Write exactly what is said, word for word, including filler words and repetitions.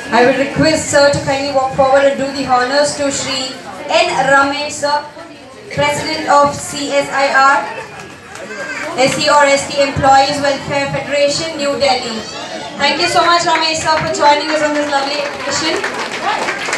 I will request sir to kindly walk forward and do the honors to Shri N. Ramesh sir, President of C S I R, S C or S T Employees Welfare Federation, New Delhi. Thank you so much Ramesh sir for joining us on this lovely occasion.